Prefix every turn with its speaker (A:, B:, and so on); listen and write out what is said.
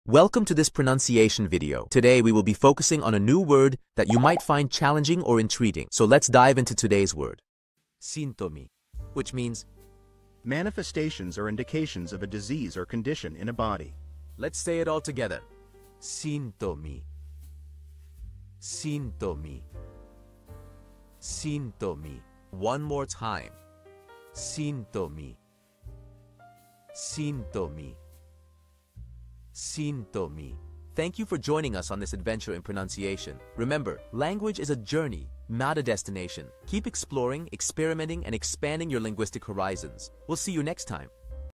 A: Welcome to this pronunciation video. Today we will be focusing on a new word that you might find challenging or intriguing. So let's dive into today's word. Sintomi, which means
B: manifestations or indications of a disease or condition in a body.
A: let's say it all together. Sintomi. Sintomi. Sintomi. One more time. Sintomi. Sintomi. Sintomi. Thank you for joining us on this adventure in pronunciation. Remember, language is a journey, not a destination. Keep exploring, experimenting, and expanding your linguistic horizons. We'll see you next time.